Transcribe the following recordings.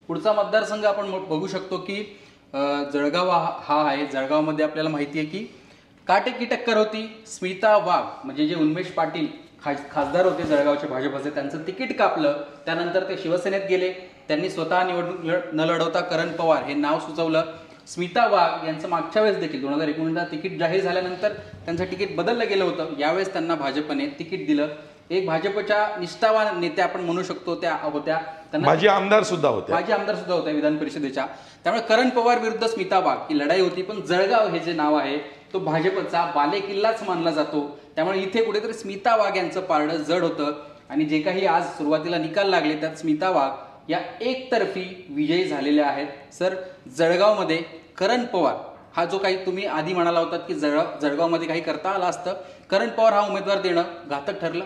पुढचा मतदारसंघ आपण बघू शकतो की जळगाव हा आहे। जळगावमध्ये आपल्याला माहिती आहे की काटेकी टक्कर होती। स्मिता वाघ म्हणजे जे उन्मेष पाटील खासदार होते जळगावचे भाजपचे, त्यांचं तिकीट कापलं। त्यानंतर ते शिवसेनेत गेले। त्यांनी स्वतः निवडणूक न लढवता करण पवार हे नाव सुचवलं। स्मिता वाघ यांचं मागच्या वेळेस देखील 2019ला तिकीट जाहीर झाल्यानंतर त्यांचं तिकीट बदललं गेलं होतं। यावेळेस त्यांना भाजपने तिकीट दिलं। एक भाजपच्या निष्ठावान नेत्या आपण म्हणू शकतो त्या होत्या, माजी आमदार सुद्धा होत्या विधान परिषदेच्या। त्यामुळे करण पवार विरुद्ध स्मिता वाघ ही लढाई होती। पण जळगाव हे जे नाव आहे तो भाजपचा बालेकिल्लाच मानला जातो। त्यामुळे इथे कुठेतरी स्मिता वाघ यांचं पारडं जड होतं आणि जे काही आज सुरुवातीला निकाल लागले त्यात स्मिता वाघ या एकतर्फी विजयी झालेल्या आहेत। सर, जळगावमध्ये करण पवार हा जो काही तुम्ही आधी म्हणाला होतात की जळगावमध्ये काही करता आलं असतं, करण पवार हा उमेदवार देणं घातक ठरलं।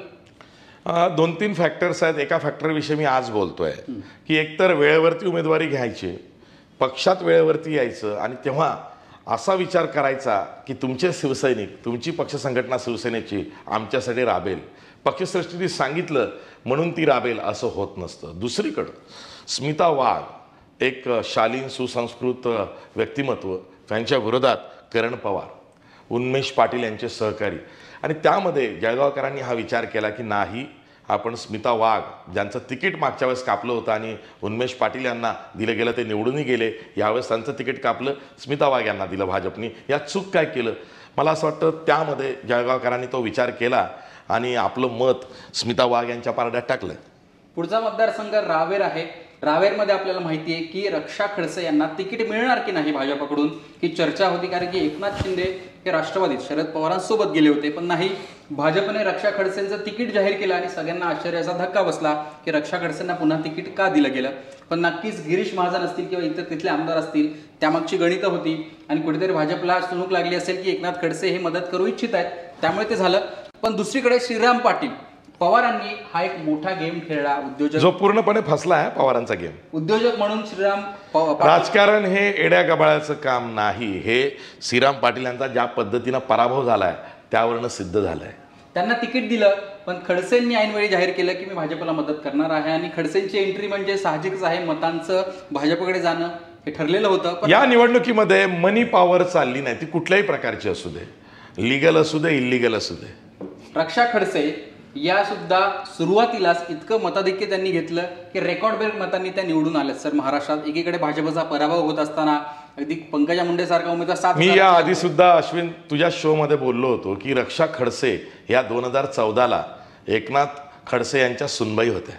2-3 फॅक्टर्स आहेत। एका फॅक्टरविषयी मी आज बोलतोय की एकतर वेळेवरती उमेदवारी घ्यायची, पक्षात वेळेवरती यायचं आणि तेव्हा असा विचार करायचा की तुमचे शिवसैनिक, तुमची पक्ष संघटना शिवसेनेची आमच्यासाठी राबेल, पक्षश्रेष्ठींनी सांगितलं म्हणून ती राबेल असं होत नसतं। दुसरीकडं स्मिता वाघ एक शालीन सुसंस्कृत व्यक्तिमत्व, त्यांच्या विरोधात करण पवार, उन्मेष पाटील यांचे सहकारी, आणि त्यामध्ये जळगावकरांनी हा विचार केला की नाही, आपण स्मिता वाघ ज्यांचं तिकीट मागच्या वेळेस कापलं होतं आणि उन्मेष पाटील यांना दिलं गेलं, ते निवडूनही गेले, यावेळेस त्यांचं तिकीट कापलं, स्मिता वाघ यांना दिलं भाजपनी। या चूक काय केलं, मला असं वाटतं त्यामध्ये जळगावकरांनी तो विचार केला आणि आपलं मत स्मिता वाघ यांच्या पारड्यात टाकलं। पुढचा मतदारसंघ रावेर आहे। रावेरमध्ये आपल्याला माहिती आहे की रक्षा खडसे यांना तिकीट मिळणार की नाही भाजपकडून ही चर्चा होती, कारण की एकनाथ शिंदे हे राष्ट्रवादीत शरद पवारांसोबत गेले होते। पण नाही, भाजपने रक्षा खडसेंचं तिकीट जाहीर केलं आणि सगळ्यांना आश्चर्याचा धक्का बसला की रक्षा खडसेंना पुन्हा तिकीट का दिलं गेलं। पण नक्कीच गिरीश महाजन असतील किंवा इतर तिथले आमदार असतील, त्यामागची गणितं होती आणि कुठेतरी भाजपला चुणूक लागली असेल की एकनाथ खडसे हे मदत करू इच्छित आहेत, त्यामुळे ते झालं। पण दुसरीकडे श्रीराम पाटील पवारांनी हा एक मोठा गेम खेळला, उद्योजक, जो पूर्णपणे फसला आहे पवारांचा गेम। उद्योजक म्हणून श्रीराम राजकारण हे एड्या गबाळाचं काम नाही, हे श्रीराम पाटील यांचा ज्या पद्धतीनं पराभव झालाय त्यावरनं सिद्ध झालंय। त्यांना तिकीट दिलं, पण खडसेंनी ऐनवेळी जाहीर केलं की मी भाजपला मदत करणार आहे आणि खडसेंची एंट्री म्हणजे साहजिकच आहे, मतांचं भाजपकडे जाणं हे ठरलेलं होतं। या निवडणुकीमध्ये मनी पॉवर चालली नाही, ती कुठल्याही प्रकारची असू दे, लीगल असू दे, इल्लीगल असू दे। रक्षा खडसे या सुद्धा सुरुवातीलाच इतकं मताधिक्य त्यांनी घेतलं की रेकॉर्ड ब्रेक मतांनी त्या निवडून आल्या। सर, महाराष्ट्रात एकीकडे भाजपचा पराभव होत असताना अगदी पंकजा मुंडे सारखा उमेदवार मी या आधी सुद्धा अश्विन तुझ्या शो मध्ये बोललो होतो की रक्षा खडसे या 2014ला एकनाथ खडसे यांच्या सुनबाई होत्या।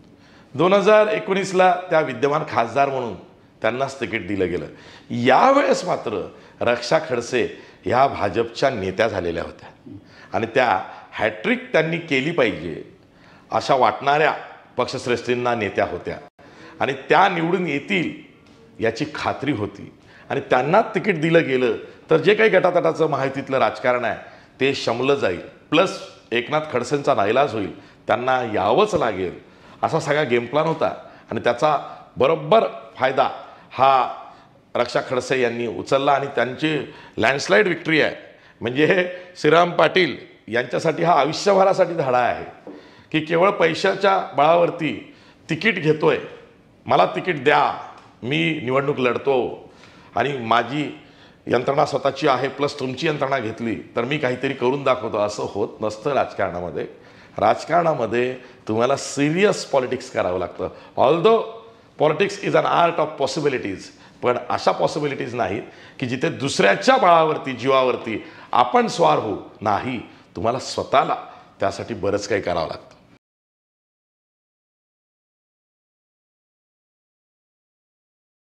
2019ला त्या विद्यमान खासदार म्हणून त्यांनाच तिकीट दिलं गेलं। यावेळेस मात्र रक्षा खडसे ह्या भाजपच्या नेत्या झालेल्या होत्या आणि त्या हॅट्रिक त्यांनी केली पाहिजे अशा वाटणाऱ्या पक्षश्रेष्ठींना नेत्या होत्या आणि त्या निवडून येतील याची खात्री होती आणि त्यांना तिकीट दिलं गेलं तर जे काही गटातटाचं माहितीतलं राजकारण आहे ते शमलं जाईल, प्लस एकनाथ खडसेंचा नाईलाज होईल, त्यांना यावंच लागेल असा सगळा गेम प्लॅन होता आणि त्याचा बरोबर फायदा हा रक्षा खडसे यांनी उचलला आणि त्यांची लँडस्लाईड विक्ट्री आहे। म्हणजे श्रीराम पाटील यांच्यासाठी हा आयुष्यभरासाठी धडा आहे की केवळ पैशाच्या बळावरती तिकीट घेतोय, मला तिकीट द्या, मी निवडणूक लढतो आणि माझी यंत्रणा स्वतःची आहे प्लस तुमची यंत्रणा घेतली तर मी काहीतरी करून दाखवतो, असं होत नसतं राजकारणामध्ये। राजकारणामध्ये तुम्हाला सिरियस पॉलिटिक्स करावं लागतं। Although politics is an art of possibilities, पण अशा पॉसिबिलिटीज नाहीत की जिथे दुसऱ्याच्या बळावरती, जीवावरती आपण स्वार होऊ। नाही, तुम्हाला स्वतःला त्यासाठी बरंच काही करावं लागतं।